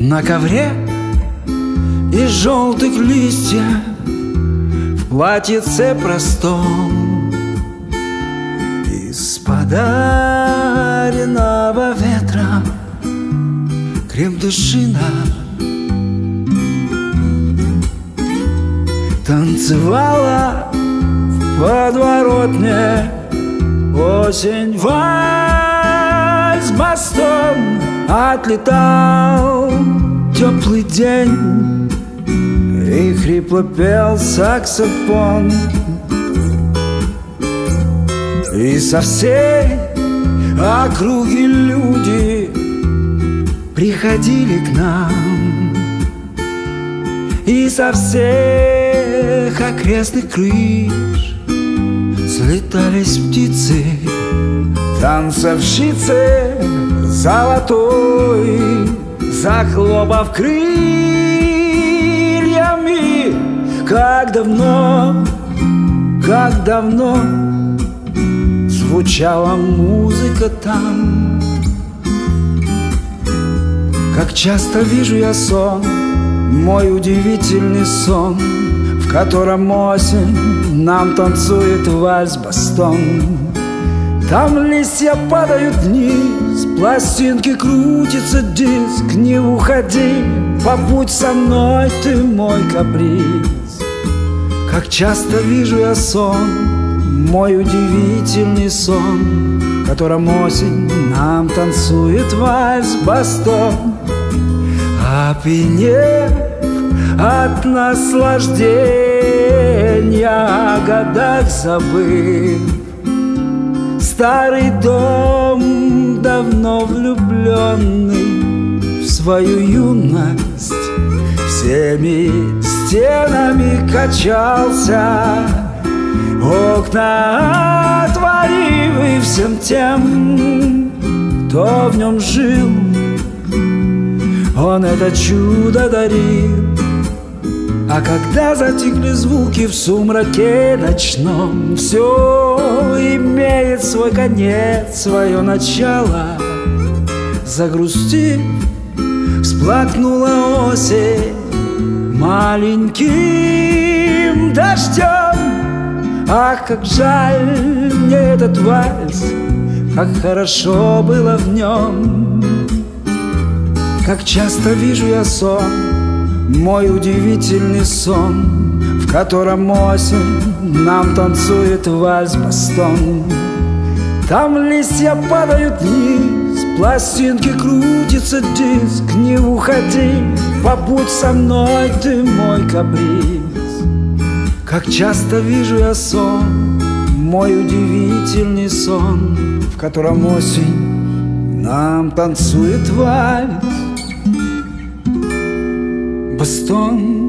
на ковре из желтых листьев, в платьице простом, из подаренного ветра крем-душина танцевала в подворотне осень. Вальс-бастон, отлетал теплый день, и хрипло пел саксофон. И со всей округи люди приходили к нам, и со всех окрестных крыш слетались птицы, танцовщицы золотой, захлопав крыльями. Как давно звучала музыка там. Как часто вижу я сон, мой удивительный сон, в котором осень нам танцует вальс-бастон. Там листья падают вниз, пластинки крутится диск. Не уходи, побудь со мной, ты мой каприз. Как часто вижу я сон, мой удивительный сон, в котором осень нам танцует вальс-бастон. Опьянев от наслаждения, о годах забыв, старый дом, давно влюбленный в свою юность, всеми стенами качался, окна отворив, и всем тем, кто в нем жил, он это чудо дарил. А когда затихли звуки в сумраке ночном, все имеет свой конец, свое начало. Загрустив, всплакнула осень маленьким дождем. Ах, как жаль мне этот вальс, как хорошо было в нем. Как часто вижу я сон, мой удивительный сон, в котором осень нам танцует вальс-бастон. Там листья падают вниз, пластинки крутится диск. Не уходи, побудь со мной, ты мой каприз. Как часто вижу я сон, мой удивительный сон, в котором осень нам танцует вальс-бастон.